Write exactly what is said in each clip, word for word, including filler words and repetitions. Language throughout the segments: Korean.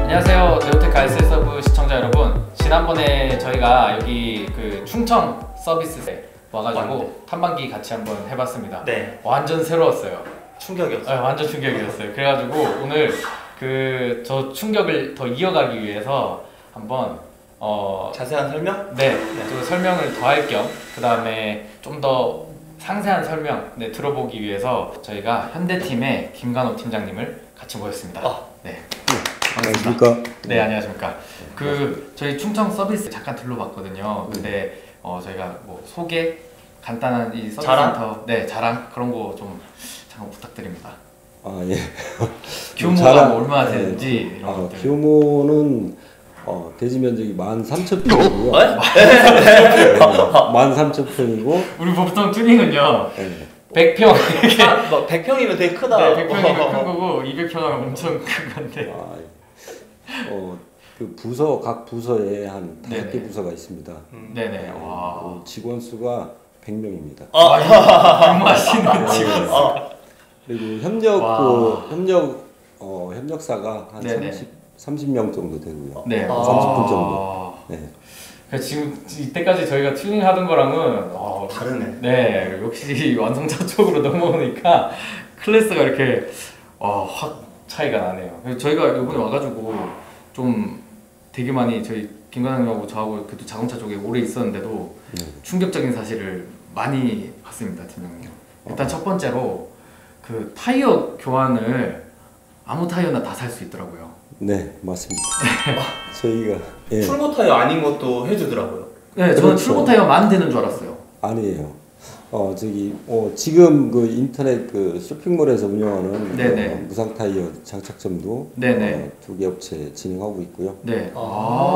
안녕하세요, 네오테크 알쓸 서브 시청자 여러분. 지난번에 저희가 여기 그 충청 서비스에 와가지고 맞네. 탐방기 같이 한번 해봤습니다. 네. 완전 새로웠어요. 충격이었어요. 네, 완전 충격이었어요. 그래가지고 오늘 그 저 충격을 더 이어가기 위해서 한번 어 자세한 설명? 네, 좀 설명을 더 할 겸 그 다음에 좀 더 상세한 설명 네, 들어보기 위해서 저희가 현대팀의 김관호 팀장님을 같이 모셨습니다. 아. 네. 안녕하십니까? 네, 안녕하십니까. 그 저희 충청 서비스 잠깐 둘러봤거든요. 근데 어 저희가 뭐 소개 간단한 이 서비스 자랑? 센터 네 자랑 그런 거 좀 잠깐 부탁드립니다. 아 예. 규모가 자랑, 뭐 얼마나 네. 되는지 이런 아, 것들. 규모는 어, 대지 면적이 만 삼천 평이고요. 어? 만 삼천 평이고. 우리 보통 튜닝은요 네. 백 평 이렇게 아, 뭐 백 평이면 되게 크다. 네, 백 평이면 큰 거고 이백 평 하면 엄청 큰 건데. 아, 어, 그 부서 각 부서에 한 다섯 개 네네. 부서가 있습니다. 음. 네네. 와. 어, 직원 수가 백 명입니다. 아, 근무하시는 직원. 아, 그리고 협력 와. 그 협력 어, 협력사가 한 네네. 삼십 삼십 명 정도 되고요. 네. 아. 삼십 분 정도. 네. 그러니까 지금 이때까지 저희가 튜닝 하던 거랑은 어, 다르네. 네, 역시 완성차 쪽으로 넘어오니까 클래스가 이렇게 어, 확 차이가 나네요. 그래서 저희가 이번에 와가지고 좀 되게 많이 저희 김관장님하고 저하고 그래도 자동차 쪽에 오래 있었는데도 네. 충격적인 사실을 많이 봤습니다, 팀장님. 일단 첫 번째로 그 타이어 교환을 아무 타이어나 다 살 수 있더라고요. 네, 맞습니다. 저희가 예. 출고 타이어 아닌 것도 해주더라고요. 네, 저는 그렇죠. 출고 타이어만 되는 줄 알았어요. 아니에요. 어 저기 어 지금 그 인터넷 그 쇼핑몰에서 운영하는 네네. 어, 무상 타이어 장착점도 네네. 어, 두 개 업체 진행하고 있고요. 네. 아.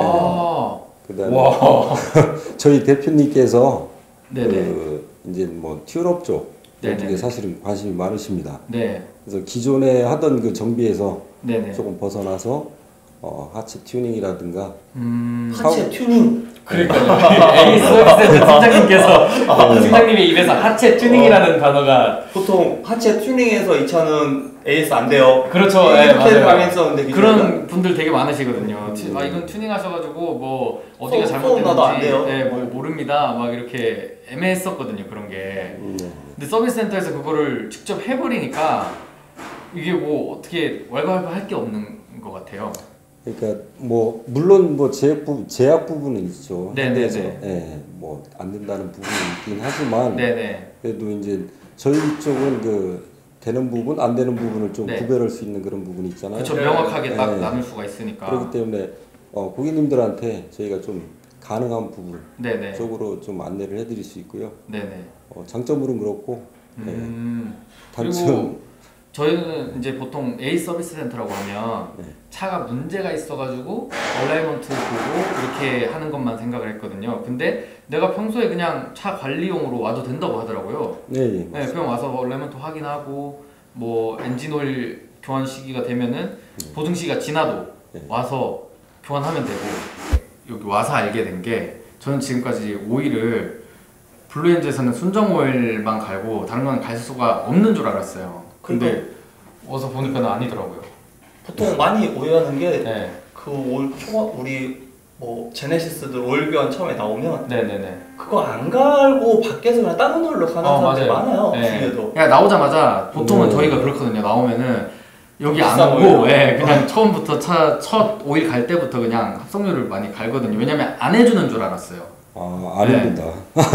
아. 그다음에 와. 저희 대표님께서 네네. 그 이제 뭐 튜럽 쪽 네네. 쪽에 사실은 관심이 많으십니다. 네. 그래서 기존에 하던 그 정비에서 네네. 조금 벗어나서 어, 하체 튜닝이라든가 음. 하체 튜닝. 그러니까요. 에이 서비스센터 팀장님께서 팀장님의 입에서 하체 튜닝이라는 단어가 보통 하체 튜닝에서 이 차는 에이에스 안 돼요. 그렇죠. 네, 이렇게 맞아요. 많이 했었는데 그런 분들 되게 많으시거든요. 음. 아 이건 튜닝 하셔가지고 뭐 어디가 소- 소음 나도 안 잘못됐는지 돼요. 네, 뭐 모릅니다. 막 이렇게 애매했었거든요. 그런 게. 음, 네. 근데 서비스 센터에서 그거를 직접 해버리니까 이게 뭐 어떻게 왈가왈부 할 게 없는 것 같아요. 그러니까 뭐 물론 뭐 제약 부 제약 부분은 있죠. 네네네. 그래서 예, 뭐 안 된다는 부분이 있긴 하지만 네네. 그래도 이제 저희 쪽은 그 되는 부분 안 되는 부분을 좀 네. 구별할 수 있는 그런 부분이 있잖아요. 그렇죠. 네. 명확하게 딱 네. 나눌 수가 있으니까. 그렇기 때문에 어, 고객님들한테 저희가 좀 가능한 부분 네네. 쪽으로 좀 안내를 해드릴 수 있고요. 네네. 어, 장점으로는 그렇고 음. 단점 그리고 저희는 이제 보통 A 서비스 센터라고 하면 네. 차가 문제가 있어가지고 얼라이먼트 보고 이렇게 하는 것만 생각을 했거든요. 근데 내가 평소에 그냥 차 관리용으로 와도 된다고 하더라고요. 네, 예. 네, 그냥 와서 얼라이먼트 확인하고 뭐 엔진 오일 교환 시기가 되면은 보증 시기가 지나도 네. 와서 교환하면 되고 여기 와서 알게 된 게 저는 지금까지 오일을 블루엔즈에서는 순정 오일만 갈고 다른 건 갈 수가 없는 줄 알았어요. 근데 와서 보니까는 아니더라고요. 보통 많이 오해하는 게 네, 그 올 초 우리 뭐 제네시스들 오일 교환 처음에 나오면 네, 네, 네. 그거 안 갈고 밖에서 그냥 다른 오일로 가는 어, 사람들 맞아요. 많아요. 네. 중에도. 그냥 나오자마자 보통은 네. 저희가 그렇거든요. 나오면은 여기 안 비싼 오고, 오일로. 예, 그냥 처음부터 차 첫 오일 갈 때부터 그냥 합성료를 많이 갈거든요. 왜냐면 안 해주는 줄 알았어요. 아, 아닙니다.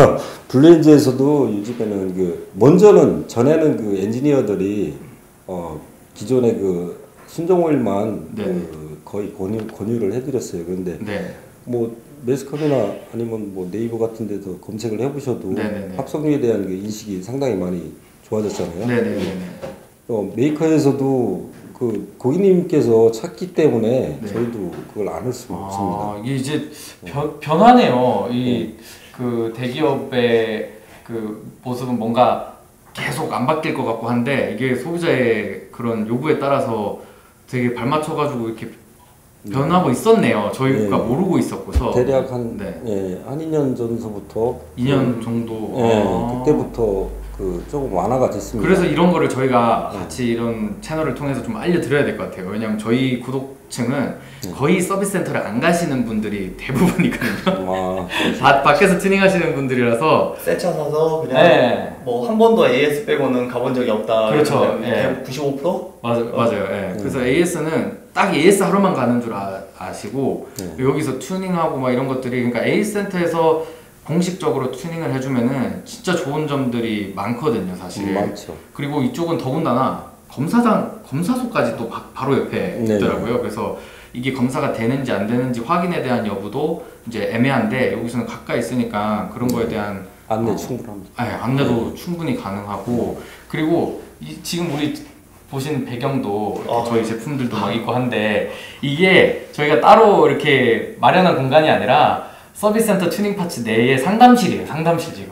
블레인즈에서도 요즘에는 그 먼저는 전에는 그 엔지니어들이 어 기존의 그 순정 오일만 네. 그 거의 권유 권유를 해드렸어요. 그런데 네, 뭐 매스컴이나 아니면 뭐 네이버 같은 데서 검색을 해보셔도 네네네. 합성유에 대한 그 인식이 상당히 많이 좋아졌잖아요. 네, 네, 네, 네. 어, 메이커에서도 그 고객님께서 찾기 때문에 네. 저희도 그걸 안 할 수가 없습니다. 아, 이게 이제 변, 변하네요. 이 그 대기업의 그 모습은 뭔가 계속 안 바뀔 것 같고 한데 이게 소비자의 그런 요구에 따라서 되게 발맞춰가지고 이렇게 변하고 있었네요. 저희가 네. 모르고 있었고서 대략 한, 네. 예, 한 이 년 전서부터 이 년 정도. 예, 아. 그때부터 그 조금 완화가 됐습니다. 그래서 이런 거를 저희가 같이 이런 채널을 통해서 좀 알려드려야 될 것 같아요. 왜냐면 저희 구독층은 네. 거의 서비스 센터를 안 가시는 분들이 대부분이거든요. 아, 바, 밖에서 튜닝 하시는 분들이라서 새 차 사서 그냥 네. 뭐 한 번도 에이에스 빼고는 가본 적이 없다. 그렇죠. 예. 구십오 퍼센트? 맞아, 어. 맞아요. 예. 음. 그래서 에이에스는 딱 에이에스 하루만 가는 줄 아, 아시고 네. 여기서 튜닝하고 막 이런 것들이 그러니까 에이에스 센터에서 공식적으로 튜닝을 해주면은 진짜 좋은 점들이 많거든요, 사실. 음, 많죠. 그리고 이쪽은 더군다나 검사장 검사소까지 또 바, 바로 옆에 네. 있더라고요. 그래서 이게 검사가 되는지 안 되는지 확인에 대한 여부도 이제 애매한데 여기서는 가까이 있으니까 그런 거에 대한 안내 어, 충분합니다. 네, 안내도 충분히 가능하고 그리고 이, 지금 우리 보신 배경도 이렇게 어. 저희 제품들도 막 있고 한데 이게 저희가 따로 이렇게 마련한 공간이 아니라 서비스센터 튜닝 파츠 내에 상담실이에요. 상담실 지금.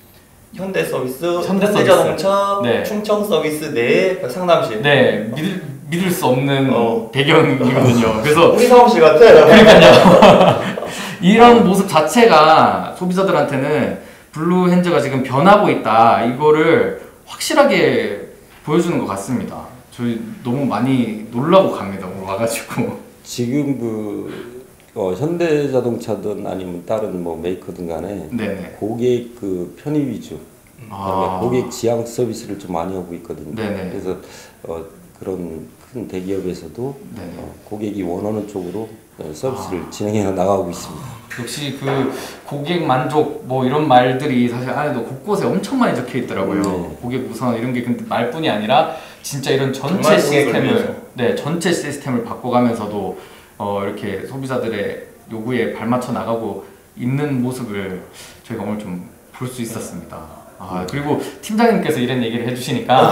현대 서비스, 현대 현대자동차, 네. 충청 서비스 내 상담실. 네, 믿을 믿을 수 없는 어. 배경이거든요. 그래서 우리 사무실 같아. 그러니까요. 이런 모습 자체가 소비자들한테는 블루핸즈가 지금 변하고 있다. 이거를 확실하게 보여주는 것 같습니다. 저희 너무 많이 놀라고 갑니다. 오늘 와가지고. 지금 그 어, 현대자동차든 아니면 다른 뭐 메이커든 간에 네네. 고객 그 편의 위주, 아. 그다음에 고객 지향 서비스를 좀 많이 하고 있거든요. 네네. 그래서 어, 그런 큰 대기업에서도 네네. 어, 고객이 원하는 쪽으로 어, 서비스를 아. 진행해 나가고 있습니다. 역시 그 고객 만족 뭐 이런 말들이 사실 안에도 곳곳에 엄청 많이 적혀 있더라고요. 네. 고객 우선 이런 게 근데 말뿐이 아니라 진짜 이런 전체 정말 고객을 위해서. 시스템을 네 전체 시스템을 바꿔가면서도 어, 이렇게 소비자들의 요구에 발맞춰 나가고 있는 모습을 저희가 오늘 좀 볼 수 있었습니다. 아 그리고 팀장님께서 이런 얘기를 해주시니까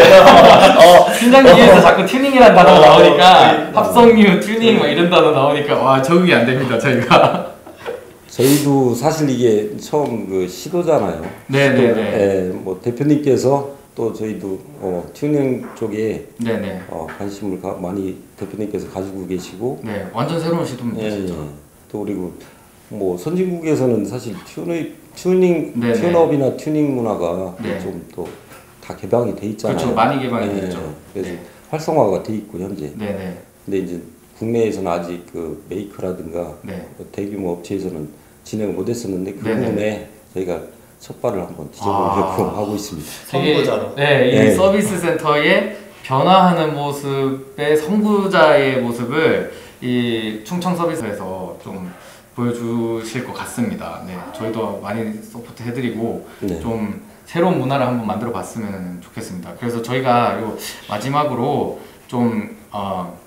어, 팀장님 뒤에서 자꾸 튜닝이라는 단어가 어, 나오니까 어, 합성유 튜닝 막 이런 단어 나오니까 와 적응이 안 됩니다 저희가. 저희도 사실 이게 처음 그 시도잖아요. 네네네. 시도, 예, 뭐 대표님께서 또 저희도 어, 튜닝 쪽에 네네. 어, 관심을 가, 많이 대표님께서 가지고 계시고, 네 완전 새로운 시도입니다 예, 진짜. 예. 또 그리고 뭐 선진국에서는 사실 튜닝, 튜닝, 네네. 튜너비나 튜닝 문화가 네. 좀 또 다 개방이 돼 있잖아요. 그렇죠 많이 개방이 예, 됐죠. 그래서 네. 활성화가 돼 있고 현재. 네네. 근데 이제 국내에서는 아직 그 메이커라든가 네. 대규모 업체에서는 진행을 못했었는데 그 네네. 부분에 저희가 첫 발을 한번 디뎌보려고 아. 하고 있습니다. 되게 선구자로. 네, 이 네. 서비스 센터의 변화하는 모습의 선구자의 모습을 이 충청 서비스에서 좀 보여주실 것 같습니다. 네, 저희도 많이 서포트 해드리고 네. 좀 새로운 문화를 한번 만들어 봤으면 좋겠습니다. 그래서 저희가 요 마지막으로 좀 어,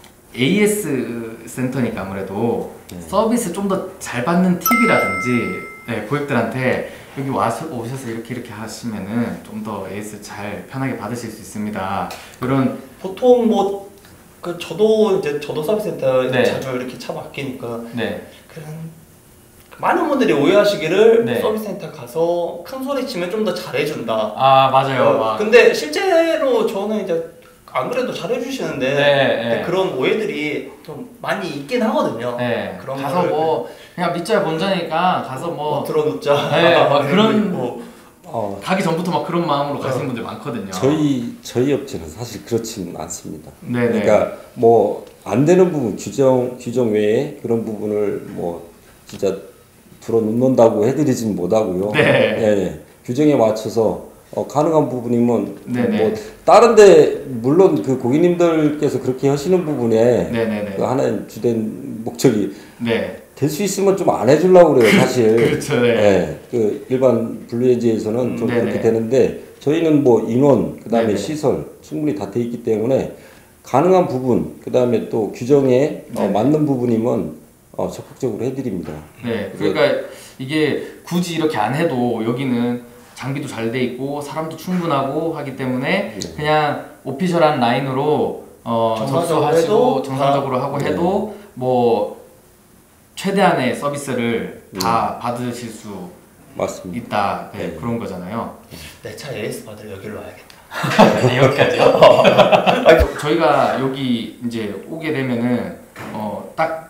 에이에스 센터니까 아무래도 네. 서비스 좀 더 잘 받는 팁이라든지 네, 고객들한테 여기 와서 오셔서 이렇게 이렇게 하시면은 좀 더 에이에스 잘 편하게 받으실 수 있습니다. 이런 보통 뭐, 그 저도 이제 저도 서비스 센터 네. 자주 이렇게 차 맡기니까 네, 그런 많은 분들이 오해하시기를 네. 서비스 센터 가서 큰 소리 치면 좀 더 잘해준다. 아 맞아요. 어, 막. 근데 실제로 저는 이제 안 그래도 잘해주시는데 네, 네. 그런 오해들이 좀 많이 있긴 하거든요. 네, 그런 가서 거를- 뭐 그냥 믿자 본자니까 가서 뭐, 뭐 들어눕자. 네, 막 그런- 뭐, 어, 가기 전부터 막 그런 마음으로 가시는 어. 분들 많거든요. 저희 저희 업체는 사실 그렇지는 않습니다. 네네. 그러니까 뭐 안 되는 부분 규정 규정 외에 그런 부분을 뭐 진짜 들어놓는다고 해드리진 못하고요. 네. 예, 규정에 맞춰서 어, 가능한 부분이면 네네. 뭐 다른데 물론 그 고객님들께서 그렇게 하시는 부분에 네네네. 그 하나의 주된 목적이 네. 될 수 있으면 좀 안 해주려고 그래요, 사실. 그렇죠. 네. 예, 그 일반 블루엔지에서는 좀 네네. 그렇게 되는데 저희는 뭐 인원, 그 다음에 네네. 시설 충분히 다 돼 있기 때문에 가능한 부분, 그 다음에 또 규정에 어, 네네. 맞는 부분이면 어, 적극적으로 해드립니다. 네, 그러니까 이게 굳이 이렇게 안 해도 여기는 장비도 잘 돼 있고 사람도 충분하고 하기 때문에 네. 그냥 오피셜한 라인으로 어, 정상적으로 접수하시고 해도 정상적으로 다- 하고 네. 해도 뭐 최대한의 서비스를 다 받으실 수 맞습니다. 있다 네, 네. 그런 거잖아요. 내 차 에이에스 받으러 여기로 와야겠다. 네, 여기까지요. 아니, 저희가 여기 이제 오게 되면은 어, 딱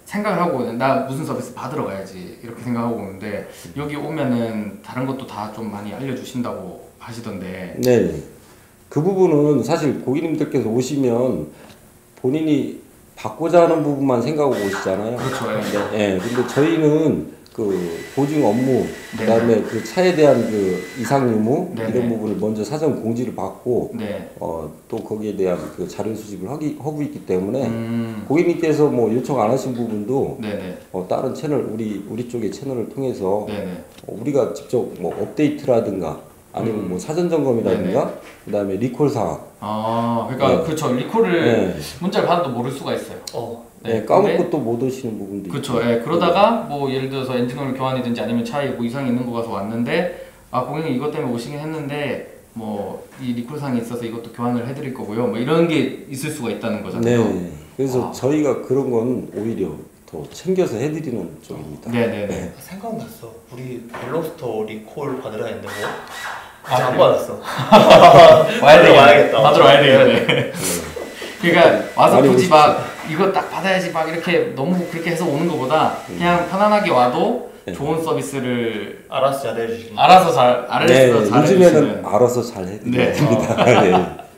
생각을 하고 나 무슨 서비스 받으러 가야지 이렇게 생각하고 오는데 여기 오면은 다른 것도 다 좀 많이 알려주신다고 하시던데. 네. 그 부분은 사실 고객님들께서 오시면 본인이 받고자 하는 부분만 생각하고 오시잖아요. 그렇죠. 예. 근데, 예, 근데 저희는 그 보증 업무, 네. 그다음에 그 차에 대한 그 이상 유무 네. 이런 부분을 먼저 사전 공지를 받고 네. 어, 또 거기에 대한 그 자료 수집을 하기, 하고 있기 때문에 음. 고객님께서 뭐 요청 안 하신 부분도 네네. 어, 다른 채널 우리 우리 쪽의 채널을 통해서 네네. 어, 우리가 직접 뭐 업데이트라든가 아니면 음. 뭐 사전 점검이라든가 그다음에 리콜 사항 아, 그러니까 네. 그렇죠. 리콜을 네. 문자를 받아도 모를 수가 있어요. 어. 네, 까먹고 또 못 오시는 부분도 그렇죠. 있고. 예, 그러다가 뭐 예를 들어서 엔진오일 교환이든지 아니면 차에 뭐 이상이 있는 거 가서 왔는데 아 고객님 이것 때문에 오시긴 했는데 뭐 이 리콜 사항이 있어서 이것도 교환을 해드릴 거고요. 뭐 이런 게 있을 수가 있다는 거잖아요. 네. 그래서 아. 저희가 그런 건 오히려 더 챙겨서 해드리는 쪽입니다. 네네네. 생각났어. 우리 벨로스터 리콜 받으라 했는데 뭐? 아, 아직 안 그래요? 받았어. 와야 되겠네. 와야겠다. 받으러 와야 되겠네. 네. 그러니까 와서 많이 굳이 오십시오. 막 이거 딱 받아야지 막 이렇게 너무 그렇게 해서 오는 것보다 그냥 편안하게 와도 네. 좋은 서비스를 알아서 잘해주시니. 알아서 잘 알아서 네, 잘 요즘에는 해주시는. 알아서 잘 네. 해드립니다. 네.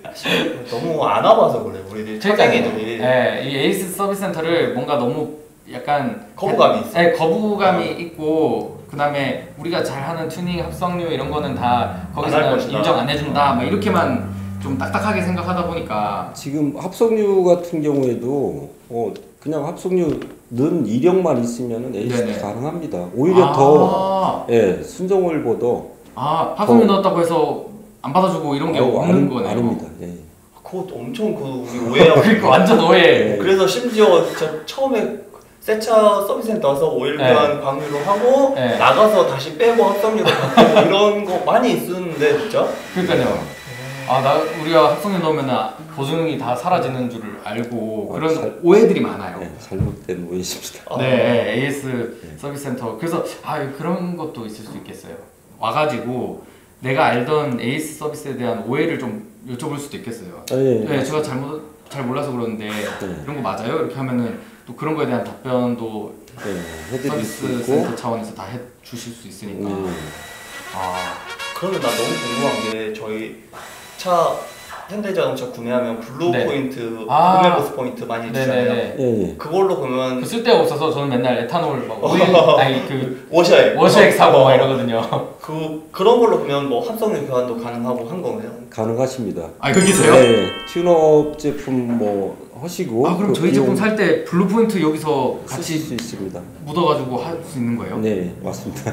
너무 안 와봐서 그래. 우리들 차장이들이 네, 이 에이스 서비스 센터를 뭔가 너무 약간 거부감이 있어. 네, 거부감이 있고 그다음에 우리가 잘하는 튜닝 합성류 이런 거는 다 안할 거기서는 것이다. 인정 안 해준다. 막 이렇게만 좀 딱딱하게 생각하다 보니까 지금 합성유 같은 경우에도 어, 그냥 합성유는 이력만 있으면 에이스 네네. 가능합니다. 오히려 아, 더 예, 순정오일보다 아 합성류 더- 넣었다고 해서 안 받아주고 이런 게 어, 없는 아니- 거네요. 아닙니다. 예. 그거 엄청 그 우리 오해하고. 그러니까 완전 오해. 네. 그래서 심지어 저 처음에 세차 서비스 센터 와서 오일 네. 교환 광유로 하고 네. 나가서 다시 빼고 합성유로 바꾸고 이런 거 많이 있었는데 진짜. 그러니까요. 아, 나 우리가 합성유 넣으면 보증이 다 사라지는 줄 알고 아, 그런 잘- 오해들이 많아요. 네, 잘못된 오해십니다. 아. 네, 에이에스 서비스 센터. 그래서 아 그런 것도 있을 수 있겠어요. 와가지고 내가 알던 에이스 서비스에 대한 오해를 좀 여쭤볼 수도 있겠어요. 아, 예, 네, 제가 잘못 잘 몰라서 그러는데 이런 거 맞아요? 이렇게 하면은 또 그런 거에 대한 답변도 네, 해드릴 수 서비스 있고. 센터 차원에서 다 해주실 수 있으니까. 네. 아, 그러면 나 너무 궁금한 게 저희 차 현대자동차 구매하면 블루 네. 포인트, 아. 구매 보스 포인트 많이 주잖아요. 네네네. 예, 예. 그걸로 그러면 그 쓸데가 없어서 저는 맨날 에탄올 막 오일 아니 그 워셔액 워셔액 사고 어. 막 이러거든요. 그 그런 걸로 그러면 뭐 합성유 교환도 가능하고 한 거예요? 가능하십니다. 아 거기서요? 네, 튠업 제품 뭐 하시고 아 그럼 그 저희 비용 제품 살 때 블루 포인트 여기서 쓰실 같이 수 있습니다. 묻어가지고 할 수 있는 거예요? 네, 맞습니다.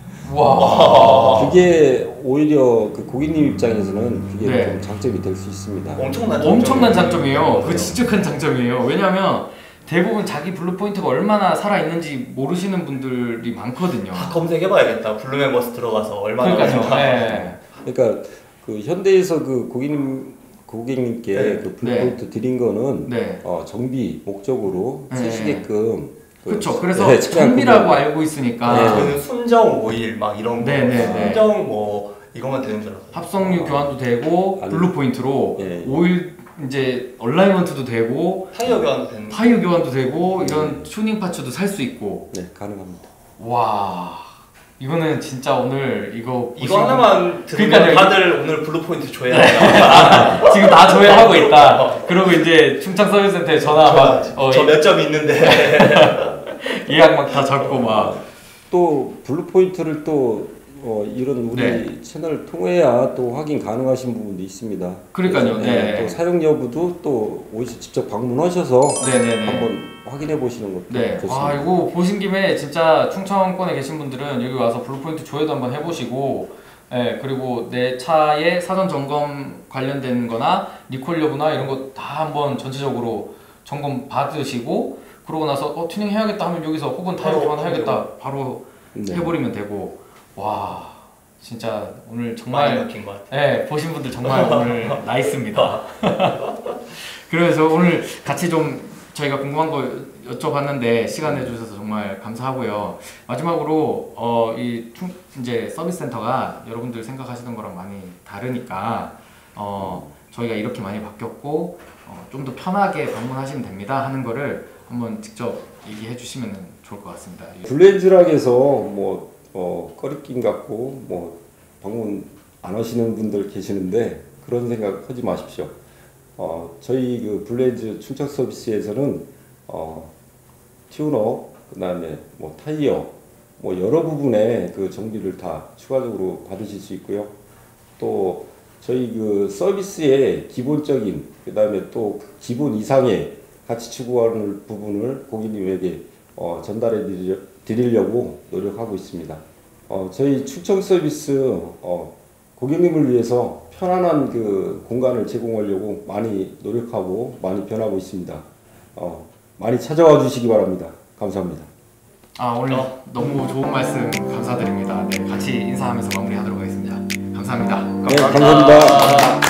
와. 그게 오히려 그 고객님 입장에서는 그게 네. 좀 장점이 될 수 있습니다. 엄청난 엄청난 장점이에요. 장점이에요. 그 진짜 큰 장점이에요. 왜냐하면 대부분 자기 블루 포인트가 얼마나 살아 있는지 모르시는 분들이 많거든요. 다 검색해봐야겠다. 블루멤버스 들어가서 얼마나 그러니까요. 많은가. 네. 그러니까 그 현대에서 그 고객님 고객님께 네. 그 네. 블루포인트 드린 거는 네. 어, 정비 목적으로 네. 쓰시게끔 그- 그렇죠. 그래서 네, 차량 정비라고 구매- 알고 있으니까 네. 저는 순정 오일 막 이런 거, 네, 네, 네. 순정 뭐 이거만 되는 줄 알았어요. 합성유 교환도 되고 아니. 블루 포인트로 네. 오일 이제 얼라이먼트도 되고 타이어 교환도 되는 거. 타이어 교환도 되고 이런 튜닝 파츠도 살 수 있고. 네, 가능합니다. 와. 이거는 진짜 오늘 이거 이거 보시고- 하나만 들으면 그러니까요. 다들 오늘 블루 포인트 줘야 돼요. 지금 다 조회하고 있다. 그리고 이제 충청 서비스센터에 전화 막 어, 저 몇 점 있는데. 예약 막 다 잡고 막. 또 블루포인트를 또 어, 이런 우리 네. 채널을 통해야 또 확인 가능하신 부분도 있습니다. 그러니까요. 그래서, 네. 또 사용 여부도 또 오셔서 직접 방문하셔서 네네네. 한번 확인해 보시는 것도 네. 좋습니다. 아 이거 보신 김에 진짜 충청권에 계신 분들은 여기 와서 블루포인트 조회도 한번 해보시고, 예 그리고 내 차의 사전 점검 관련된 거나 리콜 여부나 이런 거 다 한번 전체적으로 점검 받으시고, 그러고 나서 어 튜닝 해야겠다 하면 여기서 혹은 타이어 바로 교환 해야겠다 바로 네. 해버리면 되고. 와 진짜 오늘 많이 정말 바뀐 것 같아요. 네, 보신 분들 정말 오늘 나이스입니다. 그래서 오늘 같이 좀 저희가 궁금한 거 여쭤봤는데 시간 내주셔서 정말 감사하고요. 마지막으로 어, 이 충, 이제 서비스 센터가 여러분들 생각하시던 거랑 많이 다르니까 어, 저희가 이렇게 많이 바뀌었고 어, 좀 더 편하게 방문하시면 됩니다 하는 거를 한번 직접 얘기해 주시면 좋을 것 같습니다. 블렌즈락에서 뭐 어, 꺼리낌 같고 뭐 방문 안 하시는 분들 계시는데 그런 생각 하지 마십시오. 어, 저희 그 블렌즈 충전 서비스에서는 어, 튜너, 그다음에 뭐 타이어, 뭐 여러 부분의 그 정비를 다 추가적으로 받으실 수 있고요. 또 저희 그 서비스의 기본적인, 그다음에 또 기본 이상의 가치 추구하는 부분을 고객님에게 어, 전달해 드리려, 드리려고 노력하고 있습니다. 어, 저희 충전 서비스 어, 고객님을 위해서 편안한 그 공간을 제공하려고 많이 노력하고 많이 변하고 있습니다. 어, 많이 찾아와 주시기 바랍니다. 감사합니다. 아 오늘 너무 좋은 말씀 감사드립니다. 네, 같이 인사하면서 마무리하도록 하겠습니다. 감사합니다. 네, 감사합니다.